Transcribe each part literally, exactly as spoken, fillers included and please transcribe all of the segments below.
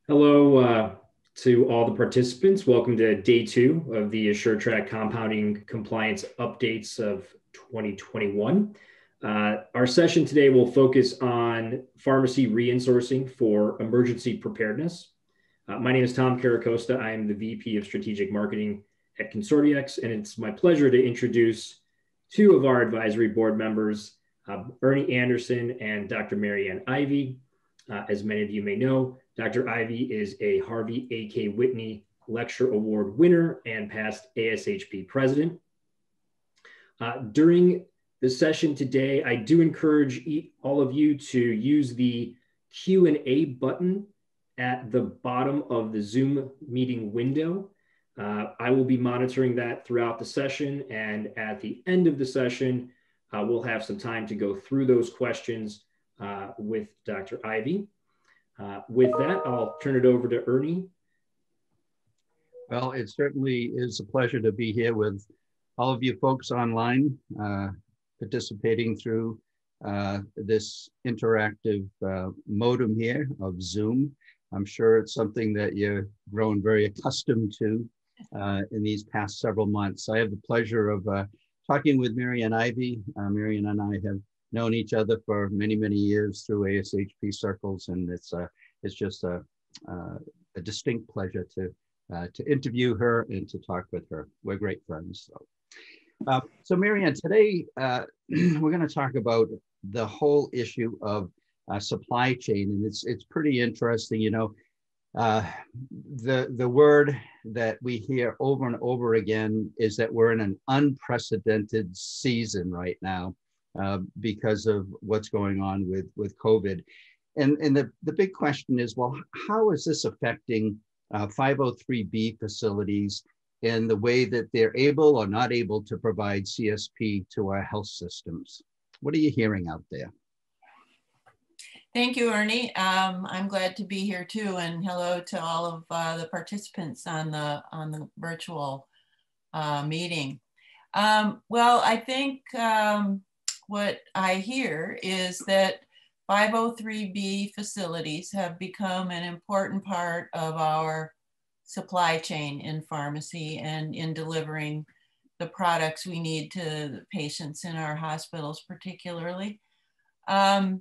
Hello uh, to all the participants. Welcome to day two of the AssureTrack Compounding Compliance Updates of twenty twenty-one. Uh, our session today will focus on pharmacy re-insourcing for emergency preparedness. Uh, my name is Tom Caracosta. I am the V P of Strategic Marketing at ConsortiEX, and it's my pleasure to introduce two of our advisory board members, uh, Ernie Anderson and Doctor Marianne Ivey. Uh, as many of you may know, Doctor Ivey is a Harvey A K Whitney Lecture Award winner and past A S H P President. Uh, during the session today, I do encourage all of you to use the Q and A button at the bottom of the Zoom meeting window. Uh, I will be monitoring that throughout the session, and at the end of the session, uh, we'll have some time to go through those questions uh, with Doctor Ivey. Uh, with that, I'll turn it over to Ernie. Well, it certainly is a pleasure to be here with all of you folks online, uh, participating through uh, this interactive uh, modem here of Zoom. I'm sure it's something that you're grown very accustomed to uh, in these past several months. I have the pleasure of uh, talking with Marianne Ivey. Uh, Marianne and I have known each other for many, many years through A S H P circles, and it's uh, it's just a, uh, a distinct pleasure to uh, to interview her and to talk with her. We're great friends. So, uh, so Marianne, today uh, we're going to talk about the whole issue of uh, supply chain, and it's it's pretty interesting. You know, uh, the the word that we hear over and over again is that we're in an unprecedented season right now. Uh, because of what's going on with, with COVID. And, and the, the big question is, well, how is this affecting uh, five oh three B facilities in the way that they're able or not able to provide C S P to our health systems? What are you hearing out there? Thank you, Ernie. Um, I'm glad to be here too, and hello to all of uh, the participants on the, on the virtual uh, meeting. Um, well, I think um, what I hear is that five oh three B facilities have become an important part of our supply chain in pharmacy and in delivering the products we need to the patients in our hospitals particularly. Um,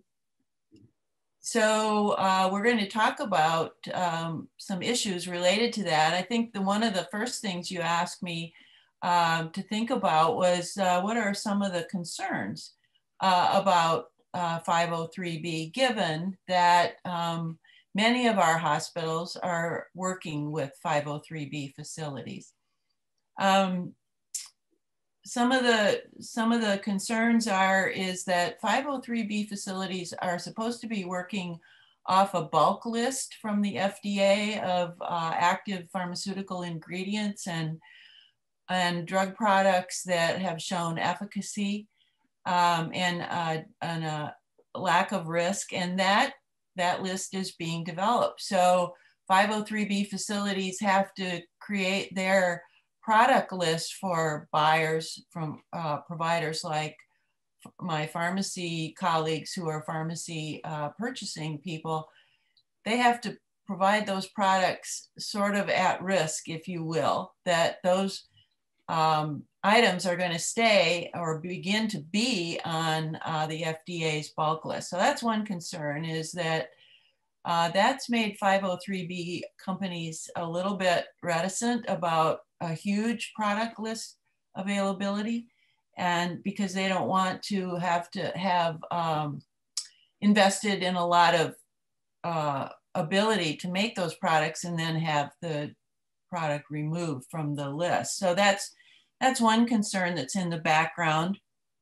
so uh, we're going to talk about um, some issues related to that. I think the one of the first things you asked me Um, to think about was uh, what are some of the concerns uh, about uh, five oh three B, given that um, many of our hospitals are working with five oh three B facilities. Um, some of the some of the concerns are is that five oh three B facilities are supposed to be working off a bulk list from the F D A of uh, active pharmaceutical ingredients and and drug products that have shown efficacy um, and, uh, and a lack of risk, and that, that list is being developed. So five oh three B facilities have to create their product list for buyers from uh, providers like my pharmacy colleagues who are pharmacy uh, purchasing people. They have to provide those products sort of at risk, if you will, that those Um, items are going to stay or begin to be on uh, the F D A's bulk list. So that's one concern, is that uh, that's made five oh three B companies a little bit reticent about a huge product list availability, and because they don't want to have to have um, invested in a lot of uh, ability to make those products and then have the product removed from the list. So that's that's one concern that's in the background.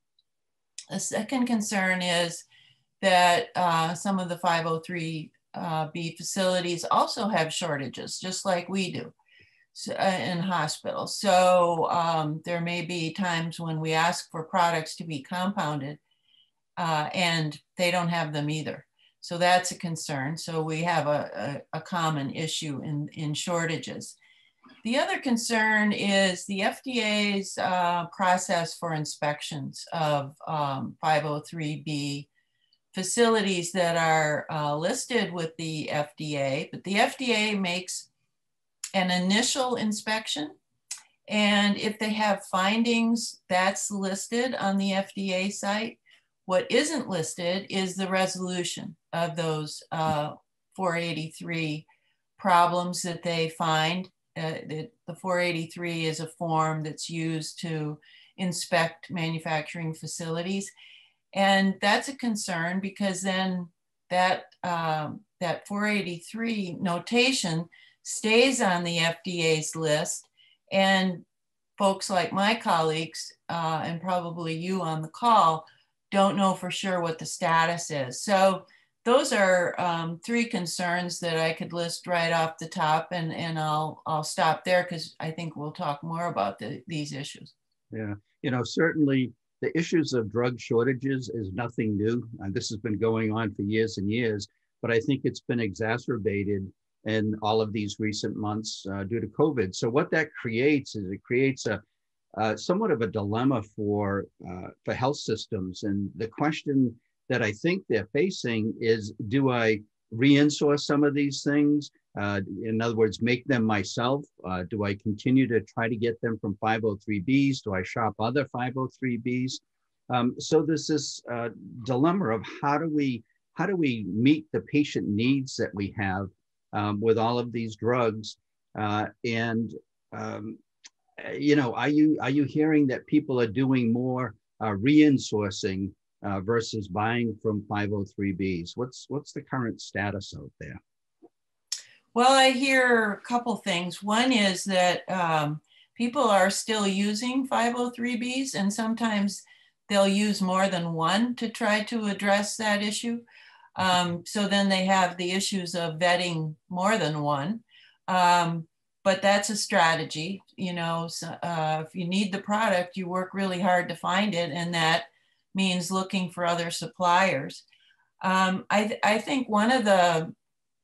A second concern is that uh, some of the five oh three B facilities also have shortages, just like we do so, uh, in hospitals. So um, there may be times when we ask for products to be compounded uh, and they don't have them either. So that's a concern. So we have a, a, a common issue in, in shortages. The other concern is the F D A's uh, process for inspections of um, five oh three B facilities that are uh, listed with the F D A, but the F D A makes an initial inspection. And if they have findings, that's listed on the F D A site. What isn't listed is the resolution of those uh, four eighty-three problems that they find. Uh, the, the four eighty-three is a form that's used to inspect manufacturing facilities. And that's a concern because then that, um, that four eighty-three notation stays on the F D A's list, and folks like my colleagues uh, and probably you on the call don't know for sure what the status is. So those are um, three concerns that I could list right off the top, and, and I'll, I'll stop there because I think we'll talk more about the, these issues. Yeah, you know, certainly the issues of drug shortages is nothing new. And this has been going on for years and years, but I think it's been exacerbated in all of these recent months uh, due to COVID. So what that creates is it creates a uh, somewhat of a dilemma for, uh, for health systems. And the question that I think they're facing is, do I re-insource some of these things? Uh, in other words, make them myself? Uh, do I continue to try to get them from five oh three Bs? Do I shop other five oh three Bs? Um, so there's this uh, dilemma of how do we how do we meet the patient needs that we have um, with all of these drugs? Uh, and um, you know, are you are you hearing that people are doing more uh, re-insourcing uh, versus buying from five oh three Bs? What's what's the current status out there? Well, I hear a couple things. One is that um, people are still using five oh three Bs, and sometimes they'll use more than one to try to address that issue. Um, so then they have the issues of vetting more than one. Um, but that's a strategy. You know, so, uh, if you need the product, you work really hard to find it, and that means looking for other suppliers. Um, I, th I think one of the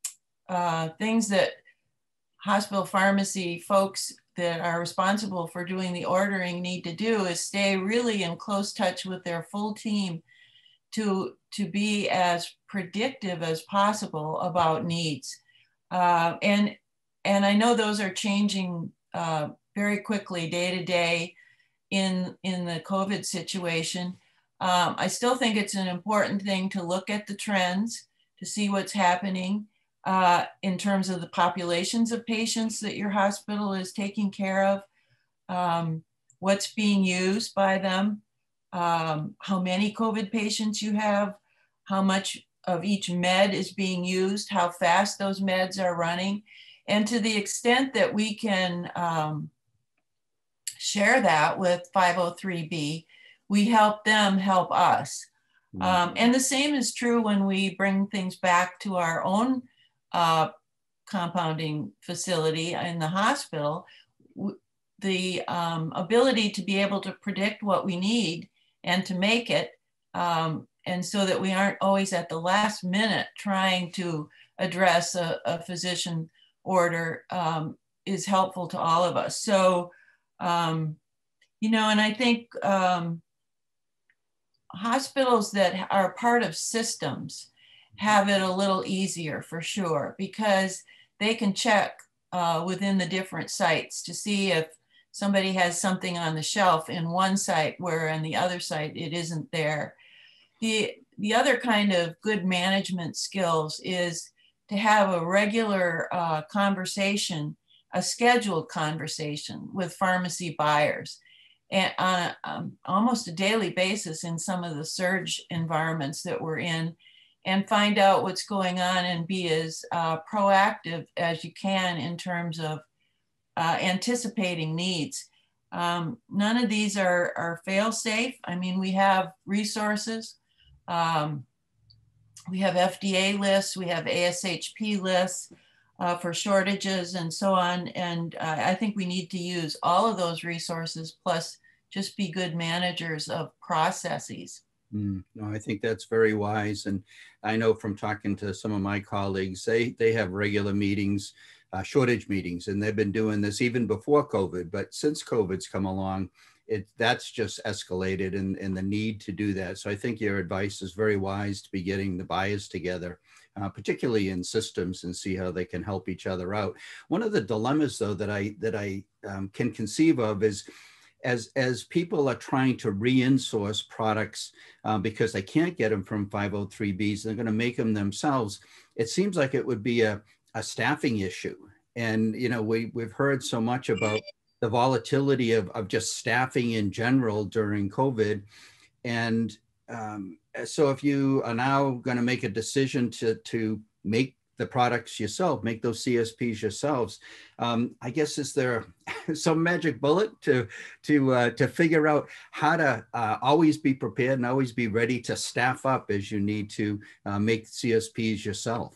Uh, things that hospital pharmacy folks that are responsible for doing the ordering need to do is stay really in close touch with their full team to, to be as predictive as possible about needs. Uh, and, and I know those are changing uh, very quickly day to day in, in the COVID situation. Um, I still think it's an important thing to look at the trends, to see what's happening Uh, in terms of the populations of patients that your hospital is taking care of, um, what's being used by them, um, how many COVID patients you have, how much of each med is being used, how fast those meds are running. And to the extent that we can um, share that with five oh three B, we help them help us. Mm-hmm. Um, and the same is true when we bring things back to our own Uh, compounding facility in the hospital. The um, ability to be able to predict what we need and to make it, um, and so that we aren't always at the last minute trying to address a, a physician order, um, is helpful to all of us. So, um, you know, and I think um, hospitals that are part of systems have it a little easier for sure, because they can check uh, within the different sites to see if somebody has something on the shelf in one site where in the other site it isn't there. The, the other kind of good management skills is to have a regular uh, conversation, a scheduled conversation with pharmacy buyers, and on a, um, almost a daily basis in some of the surge environments that we're in, and find out what's going on and be as uh, proactive as you can in terms of uh, anticipating needs. Um, none of these are, are fail-safe. I mean, we have resources. Um, we have F D A lists, we have A S H P lists uh, for shortages and so on. And uh, I think we need to use all of those resources, plus just be good managers of processes. Mm, no, I think that's very wise. And I know from talking to some of my colleagues, they, they have regular meetings, uh, shortage meetings, and they've been doing this even before COVID. But since COVID's come along, it that's just escalated and, and the need to do that. So I think your advice is very wise to be getting the buyers together, uh, particularly in systems, and see how they can help each other out. One of the dilemmas though that I that I um, can conceive of is as as people are trying to re-insource products uh, because they can't get them from five oh three Bs, they're going to make them themselves. It seems like it would be a, a staffing issue. And, you know, we, we've heard so much about the volatility of, of just staffing in general during COVID. And um, so if you are now going to make a decision to, to make the products yourself, make those C S Ps yourselves, um, I guess, is there some magic bullet to, to, uh, to figure out how to uh, always be prepared and always be ready to staff up as you need to uh, make C S Ps yourself?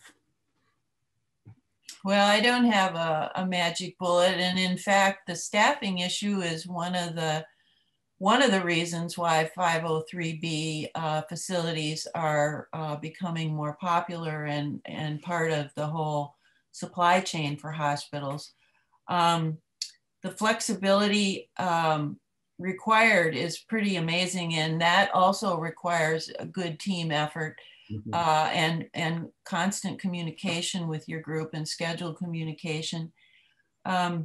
Well, I don't have a, a magic bullet. And in fact, the staffing issue is one of the one of the reasons why five oh three B uh, facilities are uh, becoming more popular and, and part of the whole supply chain for hospitals. Um, the flexibility um, required is pretty amazing, and that also requires a good team effort. Mm-hmm. Uh, and, and constant communication with your group and scheduled communication. Um,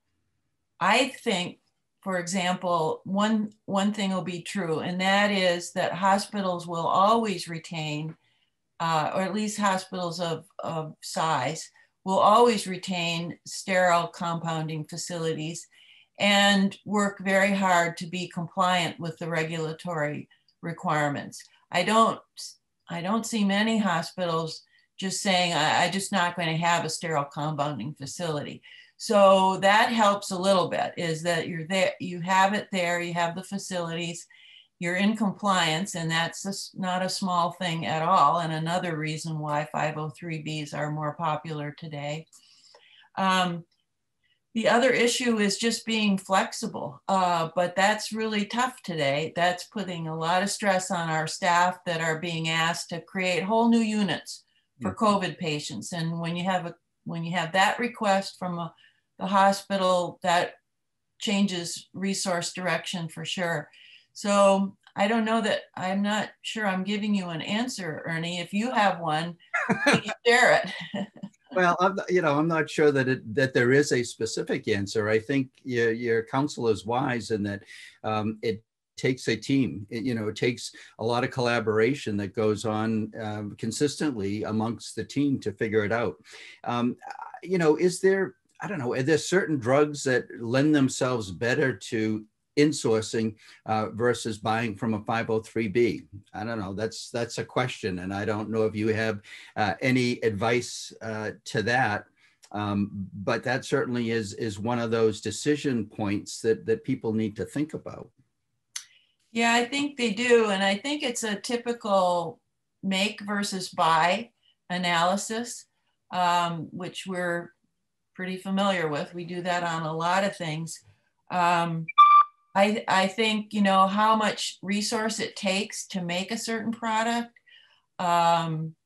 I think, for example, one, one thing will be true, and that is that hospitals will always retain, uh, or at least hospitals of, of size, will always retain sterile compounding facilities and work very hard to be compliant with the regulatory requirements. I don't I don't see many hospitals just saying, I, I'm just not going to have a sterile compounding facility. So that helps a little bit, is that you're there, you have it there, you have the facilities, you're in compliance, and that's just not a small thing at all. And another reason why five oh three Bs are more popular today. Um, The other issue is just being flexible, uh, but that's really tough today. That's putting a lot of stress on our staff that are being asked to create whole new units for COVID patients. And when you have a when you have that request from a, the hospital, that changes resource direction for sure. So I don't know that, I'm not sure I'm giving you an answer, Ernie. If you have one, please share it. Well, I'm, you know, I'm not sure that it, that there is a specific answer. I think your, your counsel is wise in that um, it takes a team. It, you know, it takes a lot of collaboration that goes on um, consistently amongst the team to figure it out. Um, you know, is there, I don't know, are there certain drugs that lend themselves better to insourcing uh, versus buying from a five oh three B? I don't know. That's that's a question, and I don't know if you have uh, any advice uh, to that. Um, but that certainly is is one of those decision points that that people need to think about. Yeah, I think they do, and I think it's a typical make versus buy analysis, um, which we're pretty familiar with. We do that on a lot of things. Um, I, I think, you know, how much resource it takes to make a certain product. Um,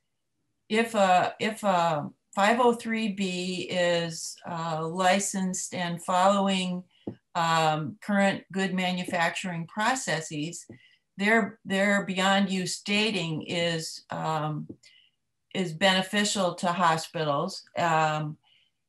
if a, if a five oh three B is uh, licensed and following um, current good manufacturing processes, their, their beyond use dating is, um, is beneficial to hospitals. Um,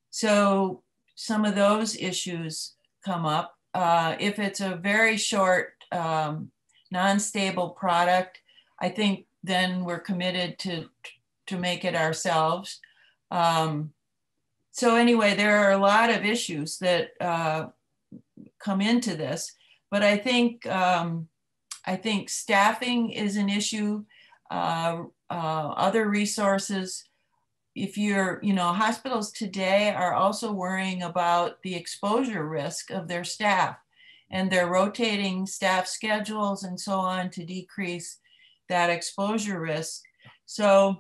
so some of those issues come up. Uh, if it's a very short, um, non-stable product, I think then we're committed to, to make it ourselves. Um, so anyway, there are a lot of issues that uh, come into this, but I think, um, I think staffing is an issue, uh, uh, other resources. If you're, you know, hospitals today are also worrying about the exposure risk of their staff, and they're rotating staff schedules and so on to decrease that exposure risk. So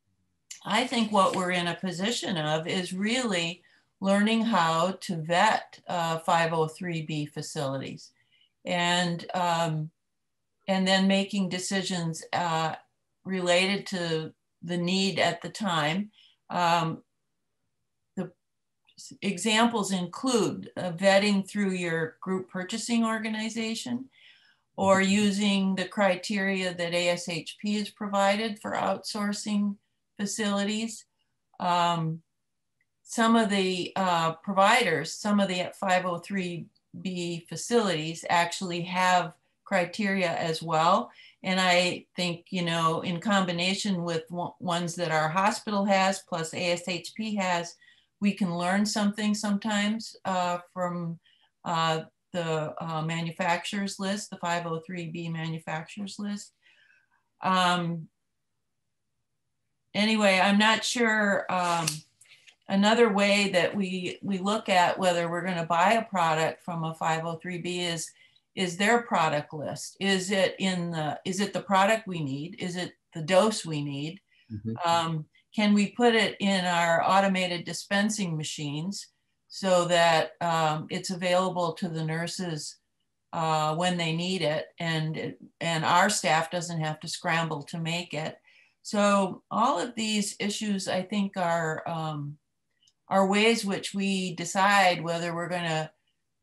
I think what we're in a position of is really learning how to vet uh, five oh three B facilities, and, um, and then making decisions uh, related to the need at the time. Um, the examples include uh, vetting through your group purchasing organization, or using the criteria that A S H P has provided for outsourcing facilities. Um, some of the uh, providers, some of the five oh three B facilities actually have criteria as well. And I think, you know, in combination with ones that our hospital has plus A S H P has, we can learn something sometimes uh, from uh, the uh, manufacturers list, the five oh three B manufacturers list. Um, anyway, I'm not sure. Um, another way that we, we look at whether we're going to buy a product from a five oh three B is, is their product list. Is it in the, is it the product we need? Is it the dose we need? Mm-hmm. Um, can we put it in our automated dispensing machines so that um, it's available to the nurses uh, when they need it, and, and our staff doesn't have to scramble to make it. So all of these issues, I think, are, um, are ways which we decide whether we're going to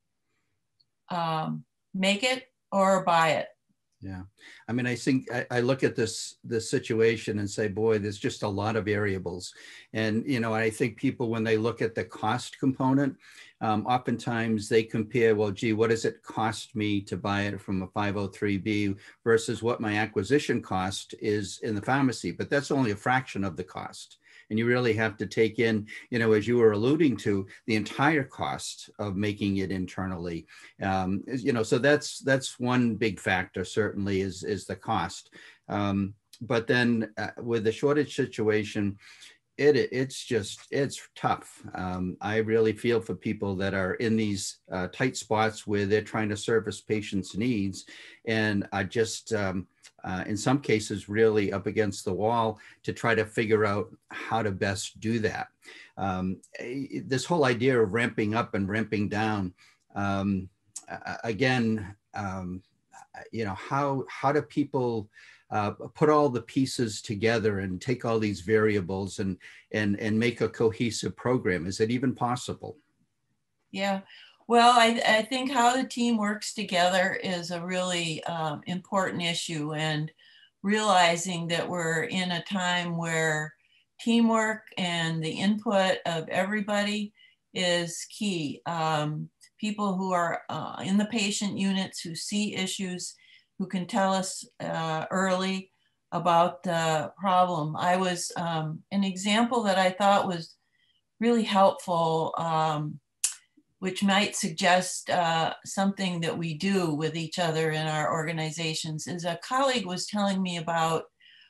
um, make it or buy it. Yeah, I mean, I think I, I look at this this situation and say, boy, there's just a lot of variables. And, you know, I think people, when they look at the cost component, um, oftentimes they compare, well, gee, what does it cost me to buy it from a five oh three B versus what my acquisition cost is in the pharmacy? But that's only a fraction of the cost. And you really have to take in, you know, as you were alluding to, the entire cost of making it internally. Um, you know, so that's that's one big factor, certainly, is, is the cost. Um, but then uh, with the shortage situation, it it's just, it's tough. Um, I really feel for people that are in these uh, tight spots where they're trying to service patients' needs, and I just, um, Uh, in some cases, really up against the wall to try to figure out how to best do that. Um, this whole idea of ramping up and ramping down, um, again, um, you know, how, how do people uh, put all the pieces together and take all these variables and, and, and make a cohesive program? Is it even possible? Yeah. Well, I, I think how the team works together is a really um, important issue, and realizing that we're in a time where teamwork and the input of everybody is key. Um, people who are uh, in the patient units who see issues, who can tell us uh, early about the problem. I was, um, an example that I thought was really helpful, um, which might suggest uh, something that we do with each other in our organizations, is a colleague was telling me about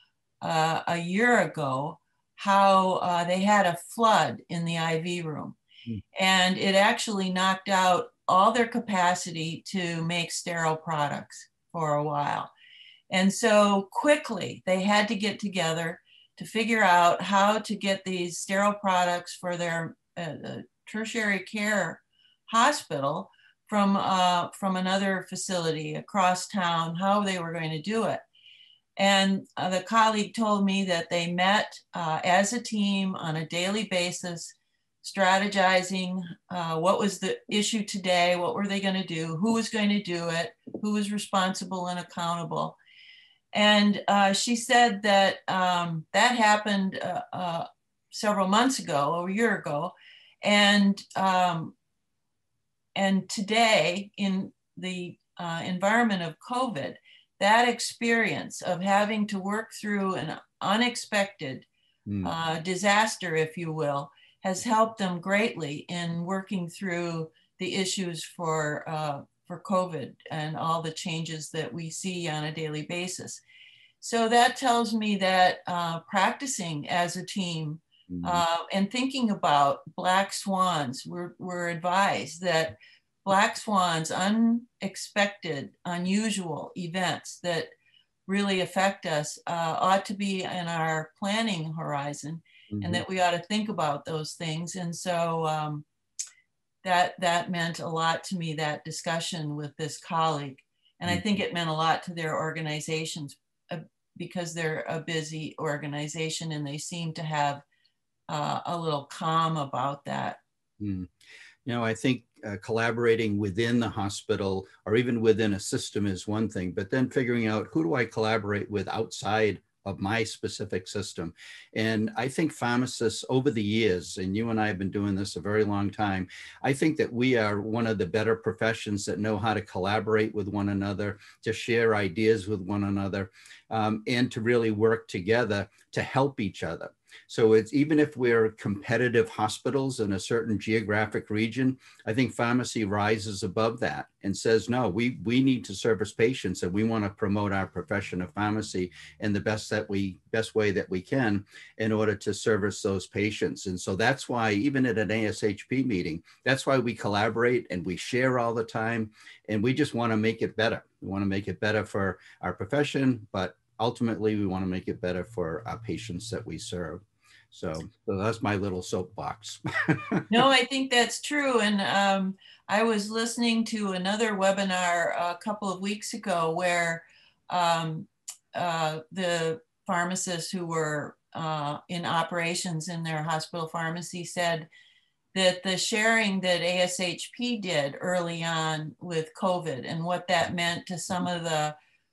uh, a year ago how uh, they had a flood in the I V room. Mm. And it actually knocked out all their capacity to make sterile products for a while. And so quickly they had to get together to figure out how to get these sterile products for their uh, tertiary care hospital from uh, from another facility across town, how they were going to do it. And uh, the colleague told me that they met uh, as a team on a daily basis, strategizing uh, what was the issue today, what were they going to do, who was going to do it, who was responsible and accountable. And uh, she said that um, that happened uh, uh, several months ago, or a year ago. And um, And today, in the uh, environment of COVID, that experience of having to work through an unexpected mm. uh, disaster, if you will, has helped them greatly in working through the issues for, uh, for COVID and all the changes that we see on a daily basis. So that tells me that uh, practicing as a team Uh, and thinking about black swans, we're, we're advised that black swans, unexpected, unusual events that really affect us uh, ought to be in our planning horizon, mm-hmm. and that we ought to think about those things. And so um, that, that meant a lot to me, that discussion with this colleague. And mm-hmm. I think it meant a lot to their organizations uh, because they're a busy organization and they seem to have Uh, a little calm about that. Mm. You know, I think uh, collaborating within the hospital or even within a system is one thing, but then figuring out who do I collaborate with outside of my specific system. And I think pharmacists over the years, and you and I have been doing this a very long time, I think that we are one of the better professions that know how to collaborate with one another, to share ideas with one another, um, and to really work together to help each other. So it's even if we're competitive hospitals in a certain geographic region, I think pharmacy rises above that and says, no, we, we need to service patients and we want to promote our profession of pharmacy in the best that we best way that we can in order to service those patients. And so that's why even at an A S H P meeting, that's why we collaborate and we share all the time. And we just want to make it better. We want to make it better for our profession, but ultimately, we want to make it better for our patients that we serve. So, so that's my little soapbox. No, I think that's true. And um, I was listening to another webinar a couple of weeks ago where um, uh, the pharmacists who were uh, in operations in their hospital pharmacy said that the sharing that A S H P did early on with COVID and what that meant to some of the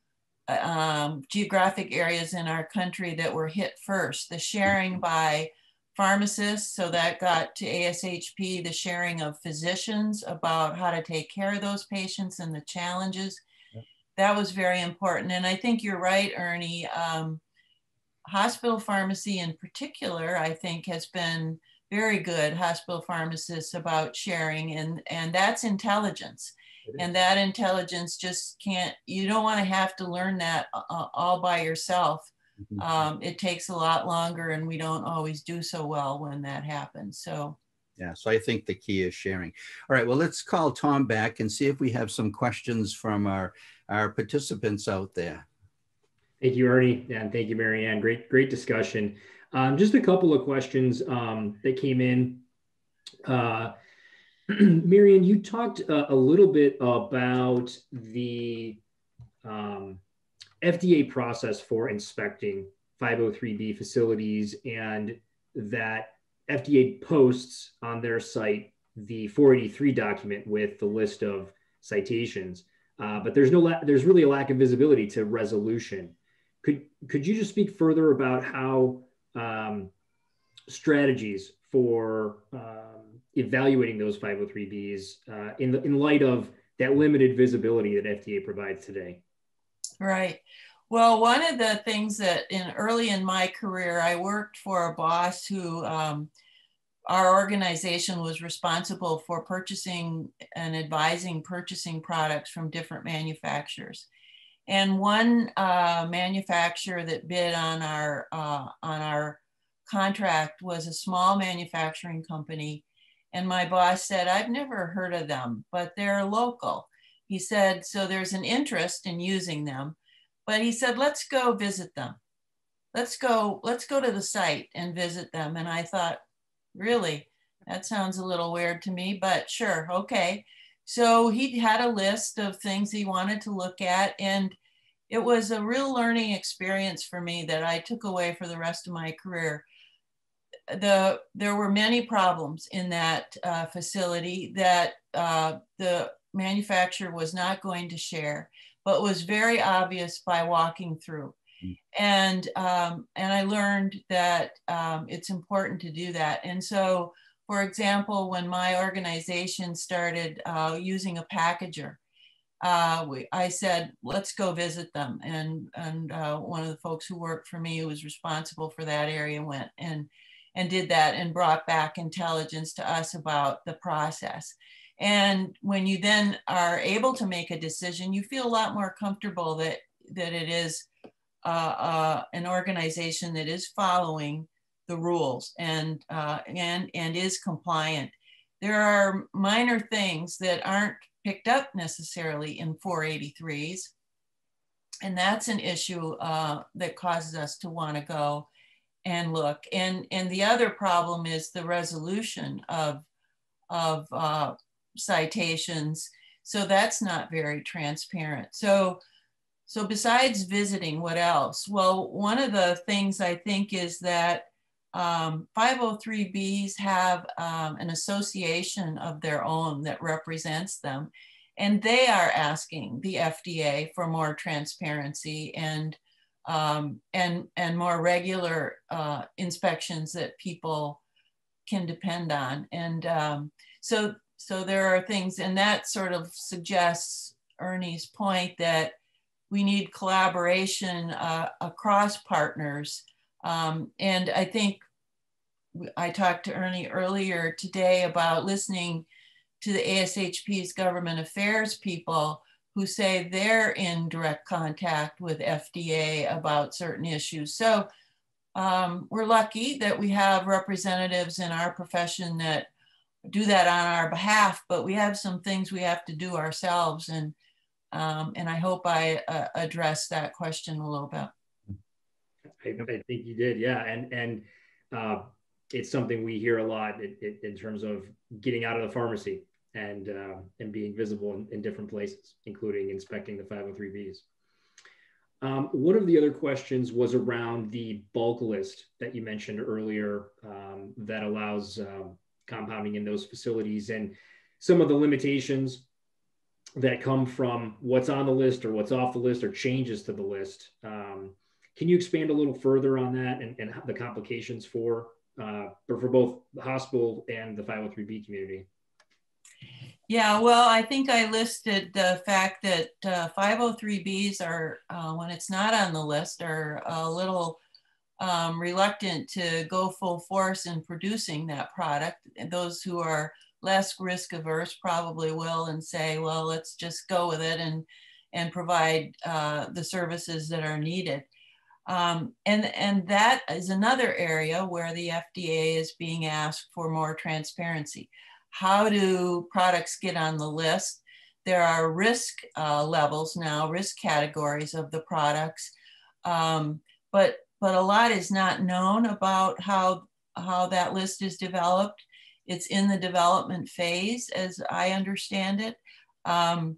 Um, geographic areas in our country that were hit first, the sharing by pharmacists, so that got to A S H P, the sharing of physicians about how to take care of those patients and the challenges. Yep. That was very important. And I think you're right, Ernie. Um, hospital pharmacy in particular, I think, has been very good, hospital pharmacists, about sharing, and, and that's intelligence. And that intelligence just can't, you don't want to have to learn that uh, all by yourself. Mm-hmm. Um, it takes a lot longer, and we don't always do so well when that happens. So, yeah, so I think the key is sharing. All right, well, let's call Tom back and see if we have some questions from our, our participants out there. Thank you, Ernie, and thank you, Marianne. Great, great discussion. Um, just a couple of questions um, that came in. Uh, Marianne, you talked uh, a little bit about the um, F D A process for inspecting five oh three B facilities, and that F D A posts on their site the four eighty-three document with the list of citations, uh, but there's no la- there's really a lack of visibility to resolution. Could could you just speak further about how um, strategies for um, evaluating those five oh three Bs uh, in, the, in light of that limited visibility that F D A provides today? Right. Well, one of the things that in early in my career, I worked for a boss who um, our organization was responsible for purchasing and advising purchasing products from different manufacturers. And one uh, manufacturer that bid on our, uh, on our contract was a small manufacturing company. And my boss said, I've never heard of them, but they're local. He said, so there's an interest in using them, but he said, let's go visit them. Let's go, let's go to the site and visit them. And I thought, really, that sounds a little weird to me, but sure, okay. So he had a list of things he wanted to look at, and it was a real learning experience for me that I took away for the rest of my career. The, there were many problems in that uh, facility that uh, the manufacturer was not going to share, but was very obvious by walking through. Mm. And, um, and I learned that um, it's important to do that. And so, for example, when my organization started uh, using a packager, uh, we, I said, let's go visit them. And, and uh, one of the folks who worked for me who was responsible for that area went and and did that and brought back intelligence to us about the process. And when you then are able to make a decision, you feel a lot more comfortable that, that it is uh, uh, an organization that is following the rules and, uh, and, and is compliant. There are minor things that aren't picked up necessarily in four eighty-threes. And that's an issue uh, that causes us to want to go and look. And, and the other problem is the resolution of, of uh, citations. So that's not very transparent. So, so besides visiting, what else? Well, one of the things I think is that um, five oh three Bs have um, an association of their own that represents them. And they are asking the F D A for more transparency and, um, and, and more regular uh, inspections that people can depend on. And um, so, so there are things, and that sort of suggests Ernie's point that we need collaboration uh, across partners. Um, and I think I talked to Ernie earlier today about listening to the A S H P's government affairs people who say they're in direct contact with F D A about certain issues. So um, we're lucky that we have representatives in our profession that do that on our behalf, but we have some things we have to do ourselves. And, um, and I hope I uh, addressed that question a little bit. I, I think you did, yeah. And, and uh, it's something we hear a lot in, in terms of getting out of the pharmacy and, uh, and being visible in, in different places, including inspecting the five oh three Bs. Um, one of the other questions was around the bulk list that you mentioned earlier um, that allows um, compounding in those facilities and some of the limitations that come from what's on the list or what's off the list or changes to the list. Um, can you expand a little further on that and, and the complications for, uh, for, for both the hospital and the five oh three B community? Yeah, well, I think I listed the fact that uh, five oh three Bs are, uh, when it's not on the list, are a little um, reluctant to go full force in producing that product. And those who are less risk averse probably will and say, well, let's just go with it and, and provide uh, the services that are needed. Um, and, and that is another area where the F D A is being asked for more transparency. How do products get on the list? There are risk uh, levels now, risk categories of the products, um, but, but a lot is not known about how, how that list is developed. It's in the development phase, as I understand it. Um,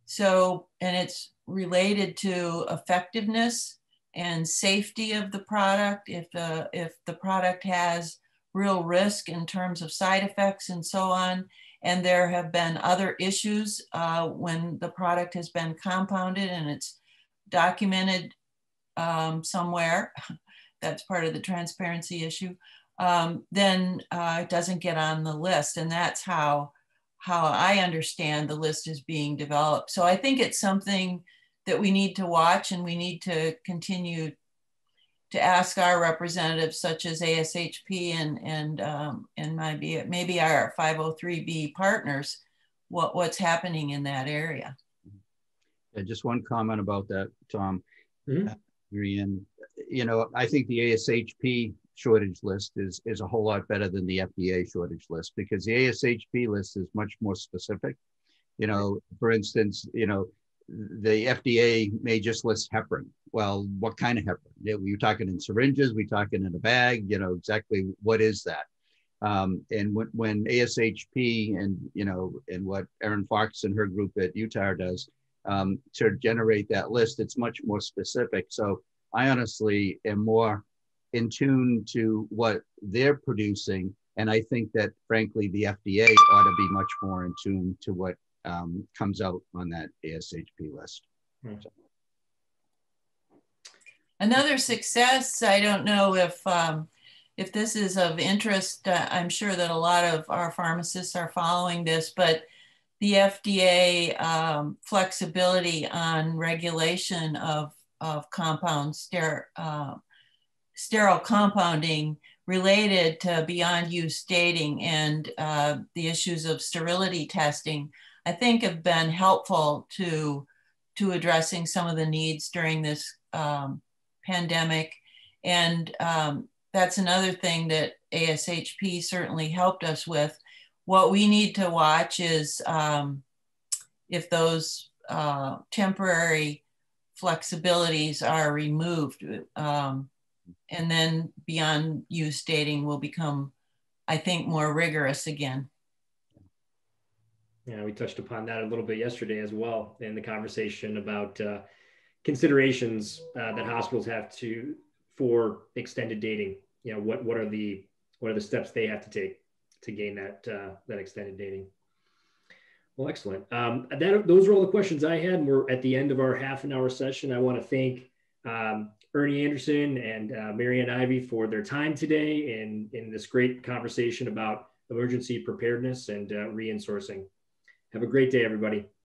so, and it's related to effectiveness and safety of the product. If the, if the product has real risk in terms of side effects and so on. And there have been other issues uh, when the product has been compounded and it's documented um, somewhere, that's part of the transparency issue, um, then uh, it doesn't get on the list. And that's how, how I understand the list is being developed. So I think it's something that we need to watch, and we need to continue to ask our representatives such as A S H P and, and, um, and maybe, maybe our five oh three B partners, what, what's happening in that area. Yeah, just one comment about that, Tom. Mm-hmm. uh, Marianne, you know, I think the A S H P shortage list is, is a whole lot better than the F D A shortage list, because the A S H P list is much more specific. You know, for instance, you know, the F D A may just list heparin. Well, what kind of heparin? Were you talking in syringes? We talking in a bag? You know, exactly what is that? Um, and when, when A S H P and, you know, and what Erin Fox and her group at Utah does um, to generate that list, it's much more specific. So I honestly am more in tune to what they're producing. And I think that, frankly, the F D A ought to be much more in tune to what um, comes out on that A S H P list. Hmm. So. Another success, I don't know if, um, if this is of interest, uh, I'm sure that a lot of our pharmacists are following this, but the F D A um, flexibility on regulation of, of compound ster uh, sterile compounding related to beyond use dating and uh, the issues of sterility testing, I think have been helpful to, to addressing some of the needs during this um, pandemic. And um, that's another thing that A S H P certainly helped us with. What we need to watch is um, if those uh, temporary flexibilities are removed. Um, and then beyond use dating will become, I think, more rigorous again. Yeah, we touched upon that a little bit yesterday as well in the conversation about uh, considerations uh, that hospitals have to for extended dating you know, what, what are the, what are the steps they have to take to gain that, uh, that extended dating. Well, excellent. Um, that, those are all the questions I had. And we're at the end of our half an hour session. I want to thank um, Ernie Anderson and uh, Marianne Ivey for their time today in, in this great conversation about emergency preparedness and uh, re-insourcing. Have a great day, everybody.